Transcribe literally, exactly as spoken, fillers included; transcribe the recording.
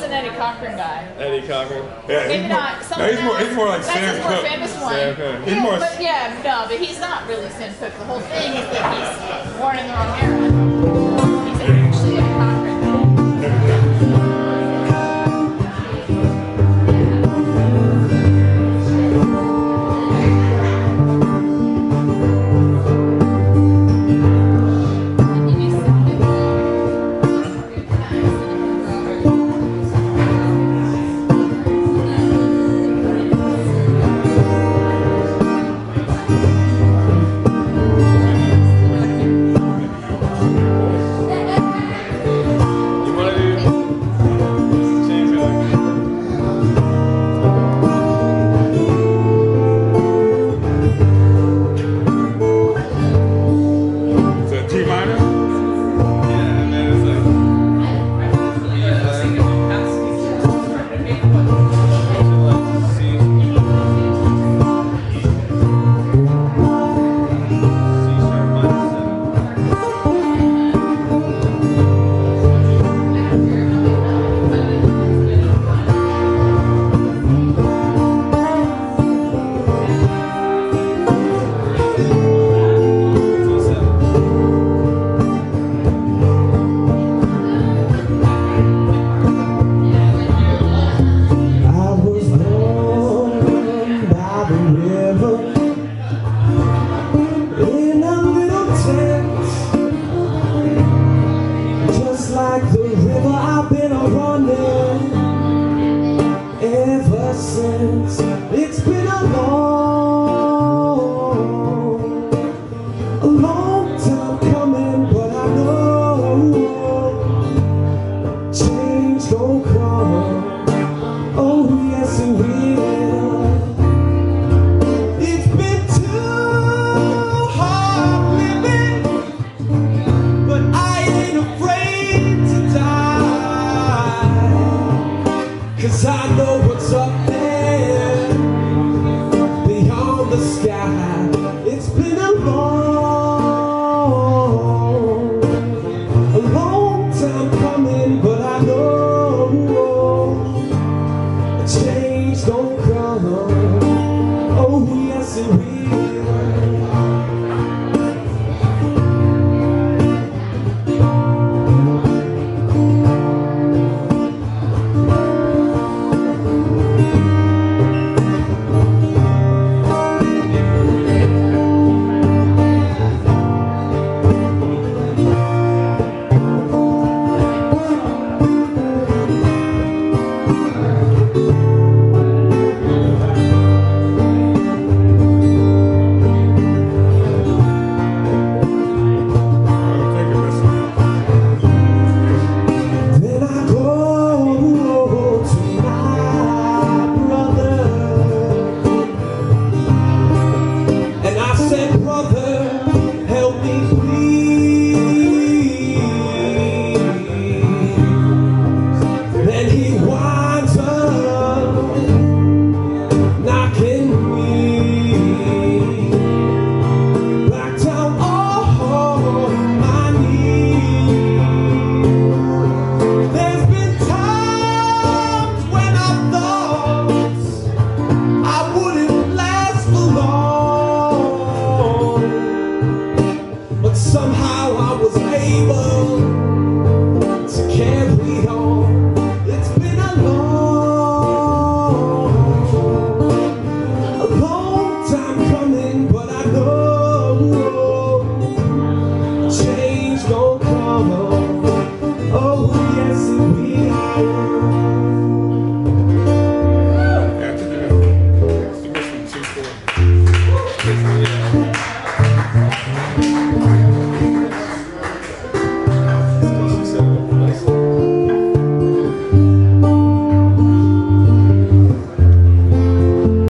an Eddie Cochran guy. Eddie Cochran? Yeah, Maybe he's not. More, no, he's more, he's more like That's Sam his more Cooke. famous one. Sam Cooke. He's yeah, more. but yeah, no, but he's not really Sam Cooke. The whole thing is that he's born in the wrong era. He's actually Eddie Cochran. It's been a long, a long time coming, but I know change gon' come. Oh yes it will. It's been too hard living, but I ain't afraid to die, 'cause I know what's up there beyond the sky.